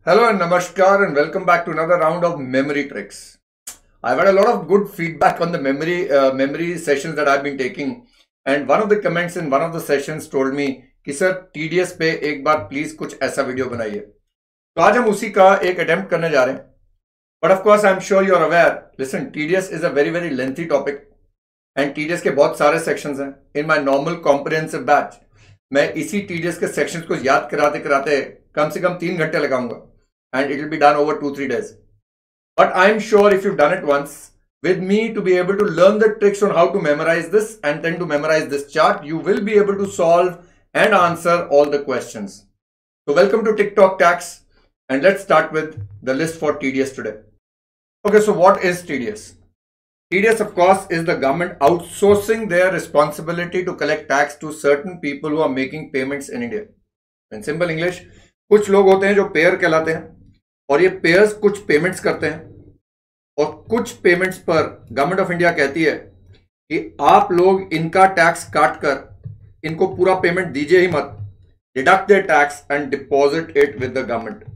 Hello and namaskar and welcome back to another round of memory tricks. I've had a lot of good feedback on the memory sessions that I've been taking, and one of the comments in one of the sessions told me कि sir TDS पे एक बार please कुछ ऐसा video बनाइए। तो आज हम उसी का एक अटेम्प्ट करने जा रहे हैं। But of course I am sure you are aware, listen, TDS is a very very lengthy topic and TDS के बहुत सारे सेक्शंस हैं। In my normal comprehensive batch मैं इसी TDS के सेक्शंस को याद कराते कराते कम से कम 3 घंटे लगाऊंगा and it will be done over 2-3 days. But I am sure if you've done it once with me to be able to learn the tricks on how to memorize this and then to memorize this chart, you will be able to solve and answer all the questions. So welcome to TikTok Tax and let's start with the list for TDS today. Okay, so what is TDS? TDS of course is the government outsourcing their responsibility to collect tax to certain people who are making payments in India. In simple English, कुछ लोग होते हैं जो pair कहलाते हैं और ये pairs कुछ पेमेंट्स करते हैं और कुछ पेमेंट्स पर गवर्नमेंट ऑफ इंडिया कहती है कि आप लोग इनका टैक्स काट कर इनको पूरा पेमेंट दीजिए ही मत, deduct their tax and deposit it with the government.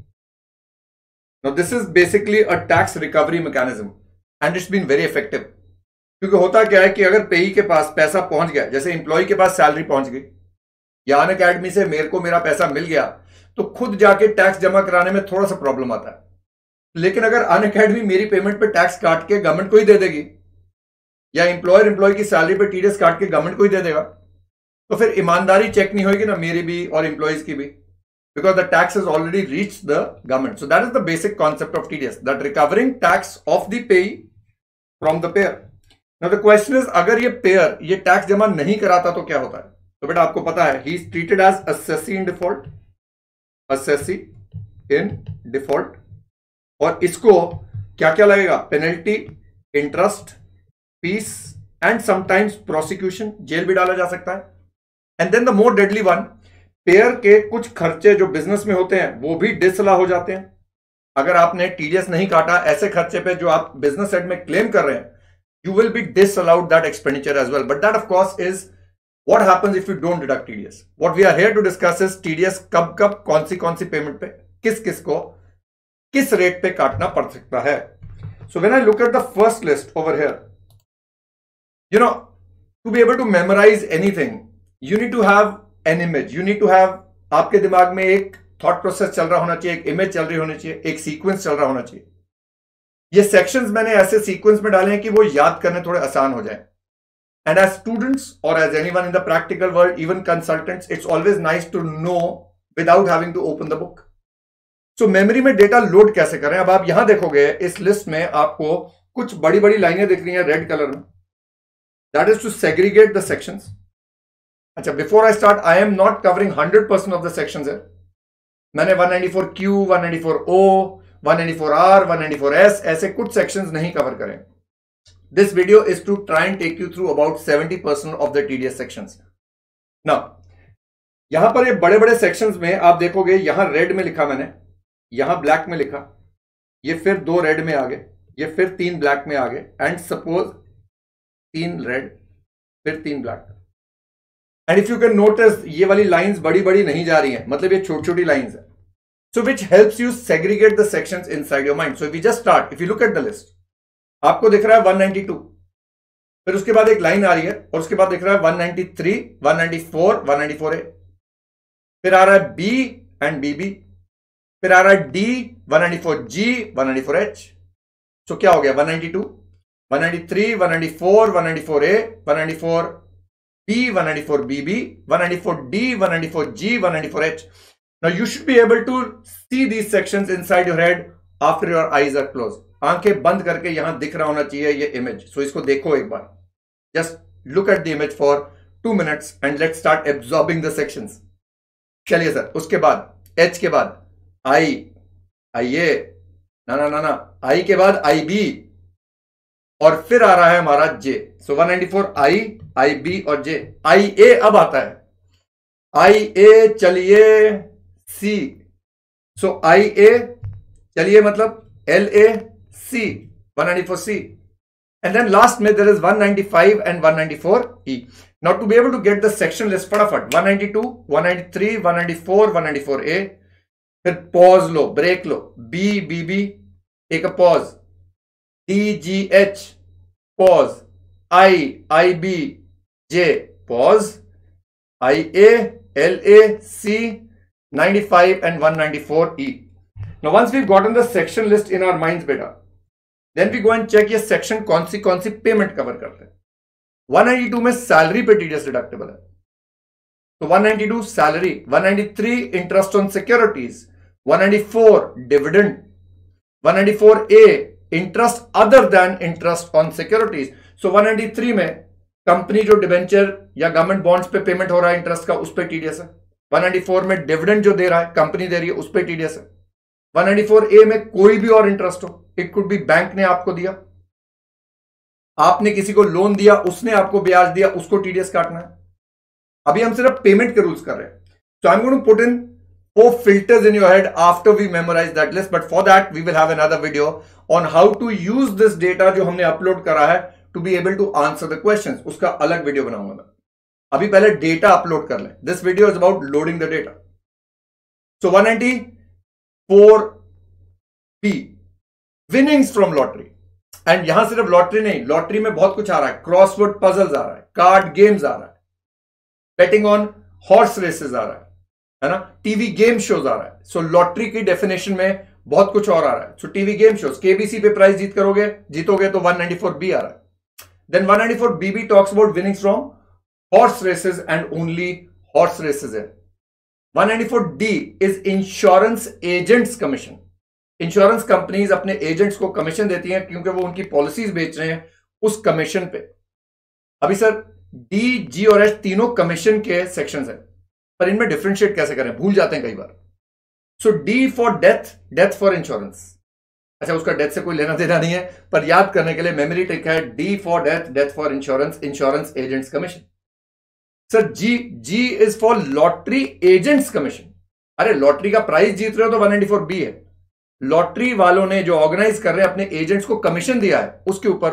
Now this is basically a tax recovery mechanism and it's been very effective. क्योंकि होता क्या है कि अगर पेई के पास पैसा पहुंच गया, जैसे एम्प्लॉय के पास सैलरी पहुंच गई या अनअकैडमी से मेरे को मेरा पैसा मिल गया, तो खुद जाके टैक्स जमा कराने में थोड़ा सा प्रॉब्लम आता है। लेकिन अगर अनअकैडमी मेरी पेमेंट पे टैक्स काट के गवर्नमेंट को ही दे देगी या एम्प्लॉय की सैलरी पे TDS काट के गवर्नमेंट को ही दे देगा, तो फिर ईमानदारी चेक नहीं होगी ना मेरी भी और एम्प्लॉयज की भी, because the tax is already reach the government. So that is the basic concept of TDS, that recovering tax of the payee from the payer. Now the question is, अगर ये पेयर ये tax जमा नहीं कराता तो क्या होता है? तो बेटा आपको पता है, he is treated as assessee in default, assessee in default, और इसको क्या क्या लगेगा? Penalty, interest, fees and sometimes prosecution, jail भी डाला जा सकता है। And then the more deadly one, payer के कुछ खर्चे जो बिजनेस में होते हैं वो भी डिसअलाउ हो जाते हैं। अगर आपने TDS नहीं काटा, ऐसे खर्चे पे जो आप बिजनेस साइड में क्लेम कर रहे हैं, you will be disallowed that expenditure as well. But that of course is what happens if you don't deduct TDS. What we are here to discuss is TDS कब कौन सी payment पे किस को किस रेट पे काटना पड़ सकता है। So when I look at the first list over here, you know, to be able to memorize anything, you need to have an image. You need to have, आपके दिमाग में एक थॉट प्रोसेस चल रहा होना चाहिए, एक इमेज चल रही होनी चाहिए, एक सीक्वेंस चल रहा होना चाहिए। ये सेक्शंस मैंने ऐसे सीक्वेंस में डाले हैं कि वो याद करने थोड़े आसान हो जाए। And as students or as anyone in the practical world, even consultants, it's always nice to know without having to open the book. So memory में डेटा लोड कैसे करें? अब आप यहां देखोगे इस लिस्ट में आपको कुछ बड़ी बड़ी लाइनें दिख रही हैं रेड कलर में। That is to segregate the sections. अच्छा, before I start, I am not covering 100% of the sections here. मैंने 194Q, 194O, 194R, 194S ऐसे कुछ sections नहीं कवर करें। This video is to try and take you through about 70% of the TDS sections. Now, यहां पर ये बड़े बड़े sections में आप देखोगे, यहां रेड में लिखा मैंने, यहां ब्लैक में लिखा, ये फिर 2 रेड में आ गए, ये फिर 3 ब्लैक में आ गए, एंड सपोज 3 रेड फिर 3 black. And if you can notice, ये वाली लाइंस बड़ी बड़ी नहीं जा रही हैं, मतलब ये छोटी छोटी लाइंस है। So which helps you segregate the sections inside your mind. So if you just start, if you look at the list, आपको दिख रहा है 192, फिर उसके बाद एक लाइन आ रही है और उसके बाद दिख रहा है 193, 194, 194A, फिर आ रहा है B एंड BB, फिर आ रहा है D, 194G, 194H। सो क्या हो गया? 192, 193, 194, 194A, 194B, 194BB, 194D, 194G, 194H. Now you should be able to see these sections inside your head after your eyes are closed. आंखें बंद करके यहां दिख रहा होना चाहिए ये इमेज। सो इसको देखो एक बार, just look at the image for 2 minutes and let's start absorbing the sections. चलिए सर, उसके बाद H के बाद IA, ना, I के बाद IB, और फिर आ रहा है हमारा J। सो 194I, IB और J। IA अब आता है, IA चलिए C। सो IA चलिए मतलब LA C, 194C, and then last में there is 195 and 194E. Now to be able to get the section list, फटाफट 192, 193, 194, 194A, फिर पॉज लो, ब्रेक लो, B B B take a pause, D ji H pause, I B J pause, I A L A C 95 and 194E. Now once we've gotten the section list in our minds beta, then we go and check ये section कौन सी payment cover करते हैं. 192 में salary पे TDS deductible है, तो 192 salary, 193 interest on securities, 194 dividend, 194A interest other than interest on securities. So 193 में company जो डिबेंचर या गवर्नमेंट बॉन्ड्स पे पेमेंट हो रहा है इंटरेस्ट का, उस पर टीडीएस है. 194 में डिविडेंड जो दे रहा है कंपनी दे रही है, उस पर टीडीएस है. 194A में कोई भी और इंटरेस्ट हो, इट कुड बी बैंक ने आपको दिया, आपने किसी को लोन दिया, उसने आपको ब्याज दिया, उसको टीडीएस काटना है. अभी हम सिर्फ पेमेंट के रूल्स कर रहे हैं. So I am going to put in 4 filters in your head after we memorize that list, but for that we will have another video on how to use this data जो हमने upload करा है to be able to answer the questions. उसका अलग video बनाऊंगा मैं. अभी पहले डेटा अपलोड कर लें. This video is about loading the data. So 194B winnings from lottery. And यहां सिर्फ लॉटरी नहीं, लॉटरी में बहुत कुछ आ रहा है. क्रॉसवर्ड पजल्स आ रहा है, कार्ड गेम्स आ रहा है, बेटिंग ऑन हॉर्स रेसेस आ रहा है ना, टीवी गेम शोज आ रहा है. सो लॉटरी की डेफिनेशन में बहुत कुछ और आ रहा है. So TV game shows, KBC पे प्राइस जीतोगे तो 194B आ रहा है. Then 194BB talks about winnings from horse races and only horse races है. 194D is insurance agents commission. Insurance companies अपने एजेंट्स को कमीशन देती हैं क्योंकि वो उनकी पॉलिसीज बेच रहे हैं उस कमीशन पे. अभी सर डी, जी और एच तीनों कमीशन के सेक्शंस हैं, पर इनमें डिफरेंशिएट कैसे करें, भूल जाते हैं कई बार. So D for death, death for insurance. अच्छा, उसका डेथ से कोई लेना देना नहीं है, पर याद करने के लिए मेमोरी ट्रिक है. D for death, death for insurance, insurance agents commission. Sir ji, G is for lottery agents commission. अरे लॉटरी का प्राइस जीत रहे हो तो 194B है. लॉटरी वालों ने जो ऑर्गेनाइज कर रहे हैं अपने एजेंट्स को कमीशन दिया है, उसके ऊपर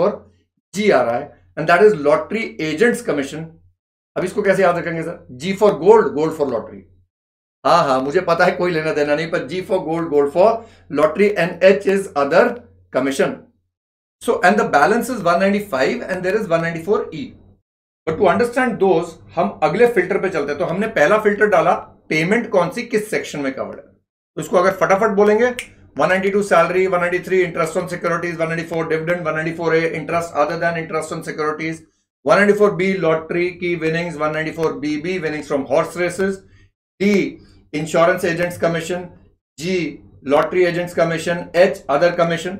194G आ रहा है, and that is lottery agents commission. अब इसको कैसे याद रखेंगे sir? G for gold, gold for lottery. हाँ, मुझे पता है कोई लेना देना नहीं, पर G for gold, gold for lottery, and H is other commission. So and the balance is 195 and there is 194E. But to understand those हम अगले फिल्टर पे चलते हैं. तो हमने पहला फिल्टर डाला पेमेंट कौन सी किस सेक्शन में कवर्ड है. तो इसको अगर फटाफट बोलेंगे, 192 salary, 193 interest on securities, 194 dividend, 194A interest other than interest on securities, 194B lottery की winnings, 194BB winnings from horse races, D insurance agents commission, G lottery agents commission, H other commission,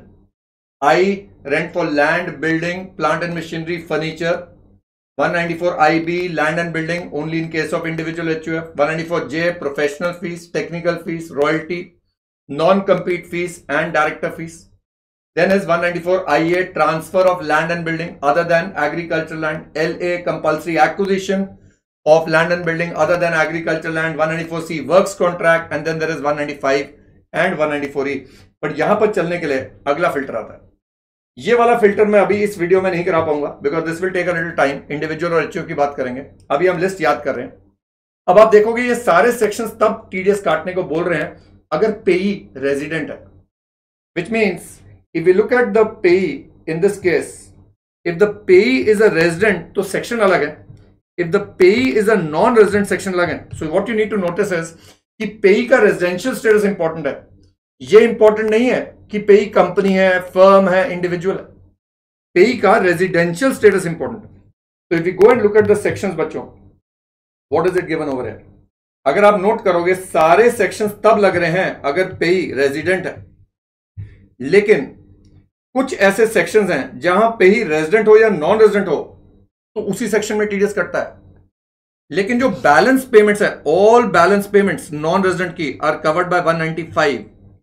I rent for land, building, plant and machinery, furniture, 194IB land and building only in case of individual HUF, 194J professional fees, technical fees, royalty, non compete fees and director fees. Then is 194IA transfer of land and building other than agricultural land, LA compulsory acquisition of land and building other than agricultural land, 194C works contract, and then there is 195 and 194E. But यहां पर चलने के लिए अगला filter आता है. ये वाला फिल्टर मैं अभी इस वीडियो में नहीं करा पाऊंगा because this will take a little time. Individual और HUF की बात करेंगे. अभी हम लिस्ट याद कर रहे हैं. अब आप देखोगे ये सारे सेक्शंस तब टीडीएस काटने को बोल रहे हैं अगर पेई रेजिडेंट है, which means if we look at the payee in this case, if the payee is a resident तो सेक्शन अलग है, if the payee is a non-resident section अलग है. so what you need to notice is कि पेई का residential status important है. ये इंपॉर्टेंट नहीं है कि पेई कंपनी है, फर्म है, इंडिविजुअल है. पेई का रेजिडेंशियल स्टेटस इंपॉर्टेंट है. तो if you go and look at the sections बच्चों, what is it given over here. अगर आप नोट करोगे सारे सेक्शंस तब लग रहे हैं अगर पेई रेजिडेंट है, लेकिन कुछ ऐसे सेक्शंस हैं जहां पे ही रेजिडेंट हो या नॉन रेजिडेंट हो तो उसी सेक्शन में टीडीएस कटता है. लेकिन जो बैलेंस पेमेंट्स है, all balance payments non resident की आर कवर्ड बाय 195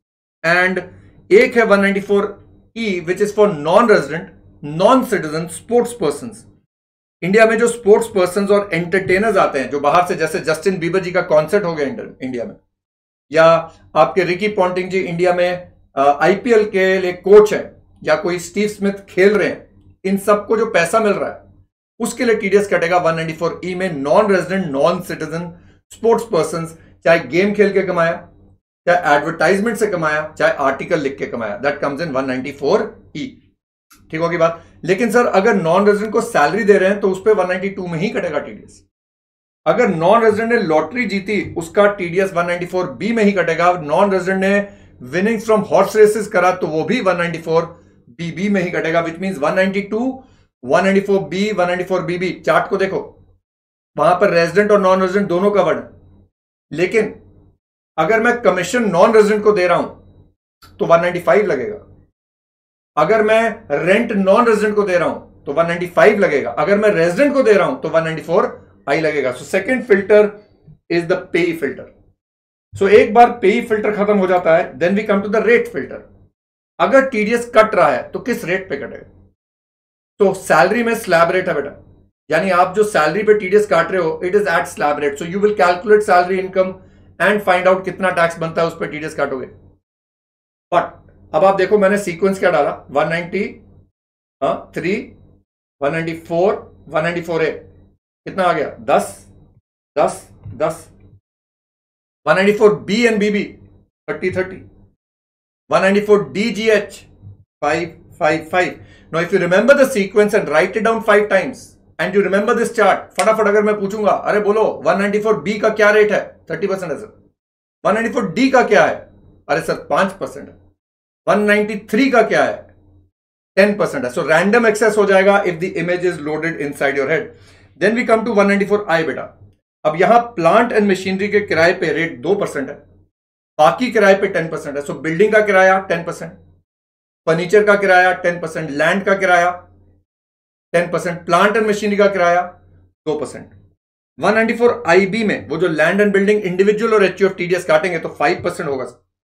एंड एक है 194E which is for non resident, non citizen, sports person. India में जो स्पोर्ट्स पर्सन और एंटरटेनर्स आते हैं जो बाहर से, जैसे जस्टिन बीबर जी का कॉन्सर्ट हो गया इंडिया में, या आपके रिकी पॉन्टिंग जी इंडिया में आईपीएल के लिए कोच है, या कोई स्टीव स्मिथ खेल रहे हैं, इन सबको जो पैसा मिल रहा है उसके लिए टीडीएस कटेगा 194E में. Non resident, non citizen, sports person, चाहे गेम खेल के कमाया, चाहे एडवर्टाइजमेंट से कमाया, चाहे आर्टिकल लिख के कमाया, दैट कम्स इन 194E। ठीक होगी बात। लेकिन सर अगर नॉन रेजिडेंट को सैलरी दे रहे हैं तो उस पर 192 में ही कटेगा टीडीएस। अगर नॉन रेजिडेंट ने लॉटरी जीती उसका टीडीएस 194B में ही कटेगा। नॉन रेजिडेंट ने विनिंग्स फ्रॉम हॉर्स रेसेस करा तो वो भी 194BB में ही कटेगा, which means 192, 194B, 194BB। Chart को देखो, वहां पर रेजिडेंट और नॉन रेजिडेंट दोनों कवर्ड है। लेकिन अगर मैं कमीशन नॉन रेजिडेंट को दे रहा हूं तो 195 लगेगा। अगर मैं रेंट नॉन रेजिडेंट को दे रहा हूं तो 195 लगेगा। अगर मैं रेजिडेंट को दे रहा हूं तो 194I लगेगा। So second filter is the payee filter. So एक बार पेई फिल्टर खत्म हो जाता है, then we come to the rate filter. अगर टीडीएस कट रहा है तो किस रेट पे कटेगा? तो सैलरी में स्लैब रेट है बेटा, यानी आप जो सैलरी पे टीडीएस काट रहे हो it is at slab rate. So you will calculate salary income and find out कितना टैक्स बनता है उस पर टीडीएस काटोगे। बट अब आप देखो मैंने सीक्वेंस क्या डाला, 193, 194, 194A, कितना आ गया? 10, 10, 10। 194B and BB 30, 30, 194DGH 5, 5, 5. Now if you remember the sequence and write it down 5 times and you remember this chart, फटाफट अगर मैं पूछूंगा अरे बोलो 194B का क्या रेट है? 30% है सर। 194D का क्या है? अरे सर 5% है। 193 का क्या है? 10% है। सो रैंडम एक्सेस हो जाएगा if the image is loaded inside your head. Then we come to 194I बेटा। अब यहां प्लांट एंड मशीनरी के किराए पे रेट 2% है, बाकी किराए पे 10% है। सो बिल्डिंग का किराया 10%, फर्नीचर का किराया 10%, लैंड का किराया 10%, प्लांट एंड मशीनरी का किराया 2%। 194IB में वो जो लैंड एंड बिल्डिंग इंडिविजुअल और एचयूएफ टीडीएस काटेंगे तो 5% होगा।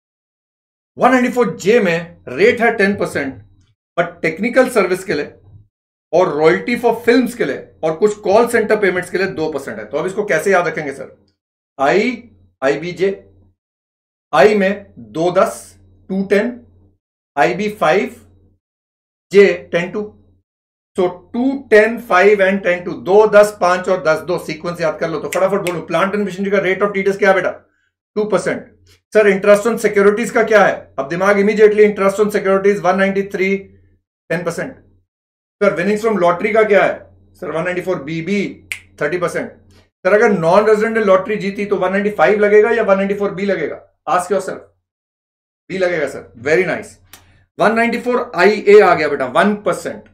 194J में रेट है 10%, बट टेक्निकल सर्विस के लिए और रॉयल्टी फॉर फिल्म्स के लिए और कुछ कॉल सेंटर पेमेंट्स के लिए 2% है। तो अब इसको कैसे याद रखेंगे सर? IBJ, I में 2, 10, 2, 10, IB 5, J 10, 2। सो 2, 10, 5 एंड 10, 2, 2, 10, 5 और 10, 2 सीक्वेंस याद कर लो। तो फटाफट बोलो, प्लांट एंड मशीनरी का रेट ऑफ टीडीएस क्या है बेटा? 2%। सर इंटरेस्ट ऑन सिक्योरिटीज का क्या है? अब दिमाग immediately, interest on securities 193, 10%। Sir winnings from lottery का क्या है? Sir 194BB 30%। सर अगर नॉन रेजिडेंट ने लॉटरी जीती तो 195 लगेगा या 194B लगेगा? Ask yourself. बी लगेगा सर। Very nice. 194IA आ गया बेटा 1%,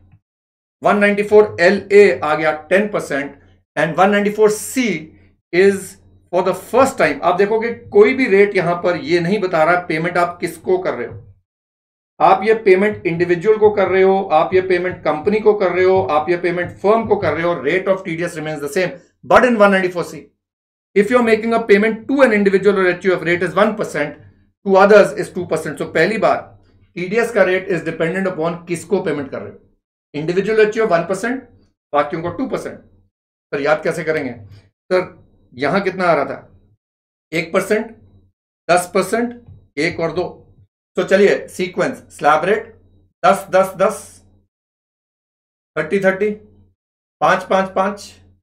194LA आ गया 10% and 194C is for the first time. आप देखोगे कोई भी रेट यहां पर ये नहीं बता रहा पेमेंट आप किसको कर रहे हो। आप ये पेमेंट इंडिविजुअल को कर रहे हो, आप ये पेमेंट कंपनी को कर रहे हो, आप ये पेमेंट फर्म को कर रहे हो, rate of TDS remains the same. But in 194C if you are making a payment to an individual और HUF rate is 1%, to others is 2%। So पहली बार टीडीएस का रेट इज डिपेंडेंट अपॉन किसको payment कर रहे हो। Individual HUF 1%, बाकियों को 2%। सर याद कैसे करेंगे? सर यहां कितना आ रहा था? 1%, 10%, 1 और 2। तो चलिए सीक्वेंस, स्लैब रेट 10, 10, 10, 30, 30, 5, 5, 5,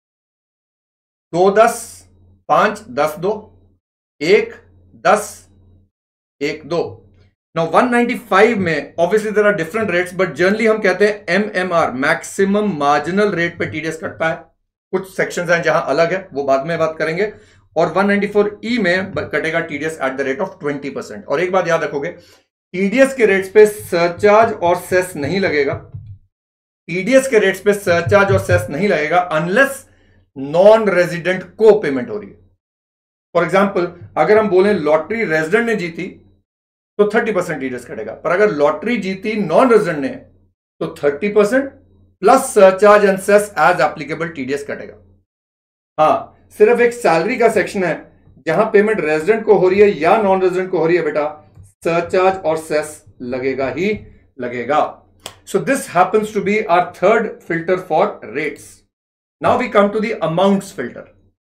2, 10, 5, 10, 2, 1, 10, 1, 2। नाउ 195 में obviously there are different rates, but generally हम कहते हैं MMR, मैक्सिमम मार्जिनल रेट पे टीडीएस कटता है। कुछ सेक्शंस हैं जहां अलग है, वो बाद में बात करेंगे। और 194E में कटेगा TDS at the rate of 20%। और एक बात याद रखोगे, टीडीएस के रेट्स पे सरचार्ज और सेस नहीं लगेगा। टीडीएस के रेट्स पे सरचार्ज और सेस नहीं लगेगा अनलेस नॉन रेजिडेंट को पेमेंट हो रही है। फॉर एग्जांपल अगर हम बोले लॉटरी रेजिडेंट ने जीती तो 30% टीडीएस कटेगा, पर अगर लॉटरी जीती नॉन रेजिडेंट ने तो 30% plus surcharge and cess as applicable TDS कटेगा। हाँ, सिर्फ एक सैलरी का सेक्शन है जहां पेमेंट रेजिडेंट को हो रही है या नॉन रेजिडेंट को हो रही है बेटा, सरचार्ज और सेस लगेगा ही लगेगा। So this happens to be our third filter for rates. Now we come to the amounts filter.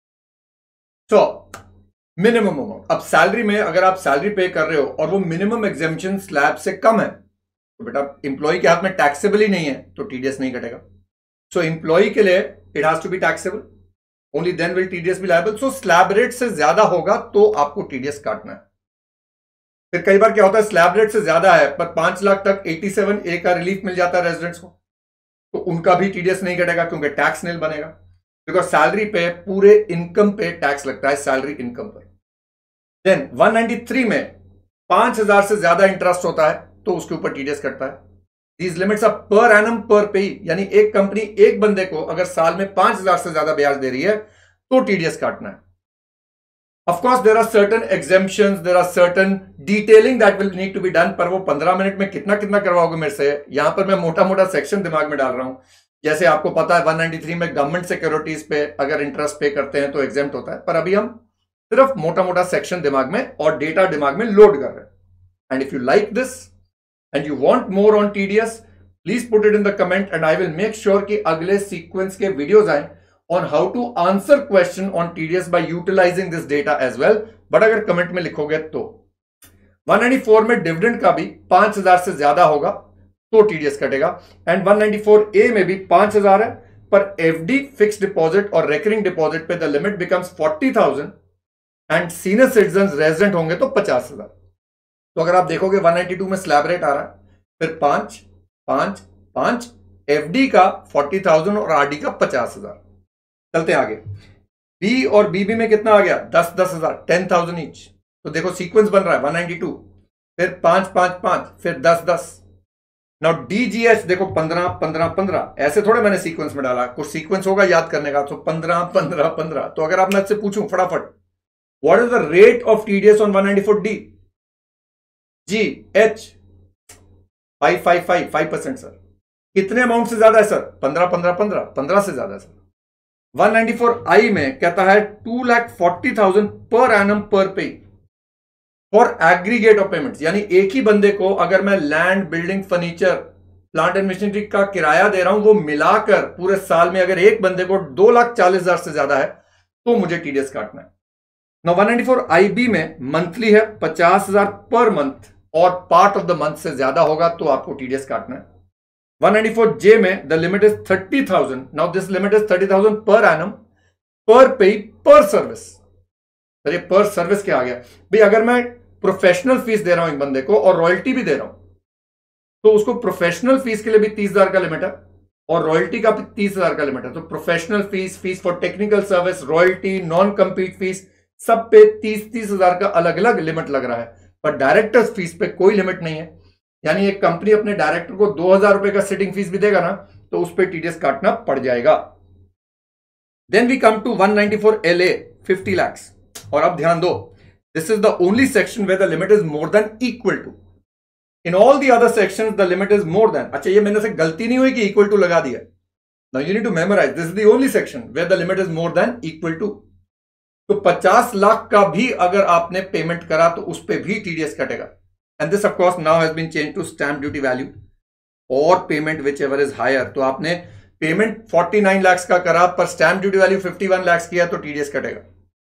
So minimum amount, अब सैलरी में अगर आप सैलरी पे कर रहे हो और वो मिनिमम एग्जेम्पशन स्लैब से कम है तो बेटा इंप्लॉय के हाथ में टैक्सेबल ही नहीं है तो टीडीएस नहीं कटेगा। सो इंप्लॉय के लिए it has to be taxable, only then will TDS be liable. So slab rate से ज्यादा होगा तो आपको टीडीएस काटना है। फिर कई बार क्या होता है, स्लैब रेट से ज्यादा है पर 5 लाख तक 87A का रिलीफ मिल जाता है रेजिडेंट्स को, तो उनका भी टीडीएस नहीं कटेगा क्योंकि टैक्स नील बनेगा, बिकॉज सैलरी पे पूरे इनकम पे टैक्स लगता है, सैलरी इनकम पर। देन 193 में 5,000 से ज्यादा इंटरेस्ट होता है तो उसके ऊपर टीडीएस कटता है। These limits are per annum per pay, यानी एक कंपनी एक बंदे को अगर साल में 5,000 से ज्यादा ब्याज दे रही है तो टीडीएस काटना है। Of course, there are certain exemptions, there are certain detailing that will need to be done, पर वो 15 मिनट में कितना कितना करवाओगे मेरे से। यहां पर मैं मोटा मोटा सेक्शन दिमाग में डाल रहा हूं। जैसे आपको पता है 193 में गवर्नमेंट सिक्योरिटीज पे अगर इंटरेस्ट पे करते हैं तो एग्जेम्प्ट होता है, पर अभी हम सिर्फ मोटा मोटा सेक्शन दिमाग में और डेटा दिमाग में लोड कर रहे हैं। And if you like this and you want more on TDS, please put it in the comment and I will make sure कि अगले सीक्वेंस के वीडियोज आए on how to answer question on TDS by utilizing this data as well। But अगर comment में लिखोगे तो 194 में dividend का भी 5,000 से ज्यादा होगा तो टीडीएस कटेगा, एंड 194A में भी 5,000 है, पर एफडी, फिक्स डिपॉजिट और रेकरिंग डिपॉजिट पे the limit becomes 40,000 and senior citizen resident होंगे तो 50,000। तो अगर आप देखोगे 192 में स्लैब रेट आ रहा है, फिर 5, 5, 5, एफडी का 40,000 और आरडी का 50,000। चलते हैं आगे। बी और बीबी में कितना आ गया, 10,000, 10,000 ईच। तो देखो सीक्वेंस बन रहा है 192, फिर 5, 5, 5, फिर 10, 10। नाउ डीजीएच देखो 15, 15, 15, ऐसे थोड़े मैंने सीक्वेंस में डाला, कुछ सीक्वेंस होगा याद करने का, तो 15, 15, 15। तो अगर आप मैं आपसे पूछूं फटाफट, what is the rate of TDS on 194 D? जी एच 5% सर। कितने अमाउंट से ज्यादा है सर? 15, 15, 15, 15 से ज्यादा है सर। 194I में कहता है 2,40,000 पर एनम पर पे फॉर एग्रीगेट ऑफ पेमेंट्स, यानी एक ही बंदे को अगर मैं land, building, furniture, plant and machinery का किराया दे रहा हूं, वो मिलाकर पूरे साल में अगर एक बंदे को 2,40,000 से ज्यादा है तो मुझे टीडीएस काटना है। ना 194IB में मंथली है 50,000 पर मंथ और पार्ट ऑफ द मंथ से ज्यादा होगा तो आपको टीडीएस काटना है। 194J में the limit is 30,000। Now this limit is 30,000 per annum per पे पर सर्विस। अरे पर सर्विस क्या आ गया भाई? अगर मैं प्रोफेशनल फीस दे रहा हूं एक बंदे को और रॉयल्टी भी दे रहा हूं तो उसको प्रोफेशनल फीस के लिए भी 30,000 का लिमिट है और रॉयल्टी का भी 30,000 का लिमिट है। तो professional fees, fees for technical service, royalty, non compete fees, सब पे 30,000 का अलग अलग लिमिट लग रहा है, पर डायरेक्टर्स फीस पे कोई लिमिट नहीं है। यानी एक कंपनी अपने डायरेक्टर को 2,000 रुपए का सिटिंग फीस भी देगा ना तो उस पर टीडीएस काटना पड़ जाएगा। Then we come to 194LA 50 lakhs, और अब ध्यान दो, this is the only section where the limit is more than equal to. In all the other sections the limit is more than. अच्छा, ये मैंने से गलती नहीं हुई कि इक्वल टू लगा दिया। Now you need to memorize this is the only section where the limit is more than equal to. तो 50 लाख का भी अगर आपने पेमेंट करा तो उस पर भी टीडीएस कटेगा। And this of course now has been changed to stamp duty value or payment whichever is higher। तो आपने पेमेंट 49 lakhs का करा पर स्टैम्प ड्यूटी वैल्यू 51 lakhs किया तो टीडीएस कटेगा।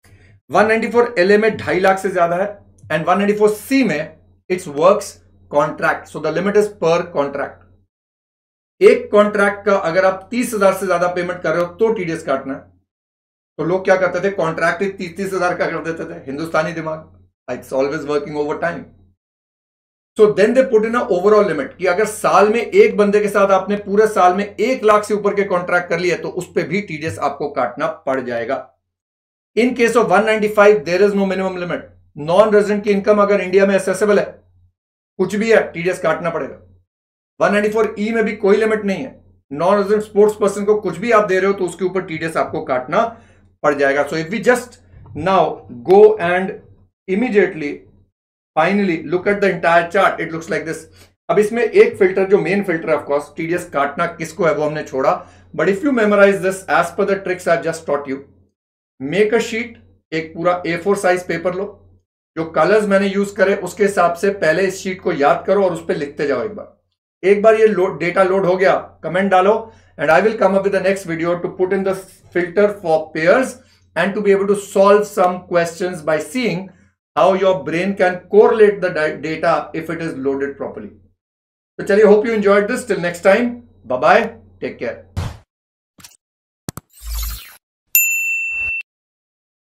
194LA में 2.5 लाख से ज्यादा है एंड 194C में it's works contract, so the limit is per contract. एक कॉन्ट्रैक्ट का अगर आप 30,000 से ज्यादा पेमेंट कर रहे हो तो टीडीएस काटना है। तो लोग क्या करते थे, कॉन्ट्रैक्ट 30,000 का कर देते थे, हिंदुस्तानी दिमाग, it's always working overtime. So then they put in a overall limit कि अगर साल में एक बंदे के साथ आपने पूरे साल में 1 लाख से ऊपर के कॉन्ट्रैक्ट कर लिए तो उस पे भी टीडीएस आपको काटना पड़ जाएगा। In case of 195 there is no minimum limit. Non resident की इनकम अगर इंडिया में एसेसेबल है, कुछ भी है, टीडीएस काटना पड़ेगा। 194E में भी कोई लिमिट नहीं है। नॉन रेजिडेंट स्पोर्ट्स पर्सन को कुछ भी आप दे रहे हो तो उसके ऊपर टीडीएस आपको काटना पड़ जाएगा। So if we just now go and immediately finally look at the entire chart, it looks like this. अब इसमें एक फिल्टर, जो main filter of course TDS काटना किसको है वो हमने छोड़ा, but if you memorize this as per the tricks I just taught you, make a sheet, एक पूरा A4 साइज पेपर लो, जो कलर्स मैंने यूज करे उसके हिसाब से पहले इस शीट को याद करो और उस पर लिखते जाओ। एक बार ये डेटा लोड हो गया, कमेंट डालो and I will come up with the next video to put in the filter for payers and to be able to solve some questions by seeing how your brain can correlate the data if it is loaded properly. So, chaliye, hope you enjoyed this. Till next time, bye bye, take care.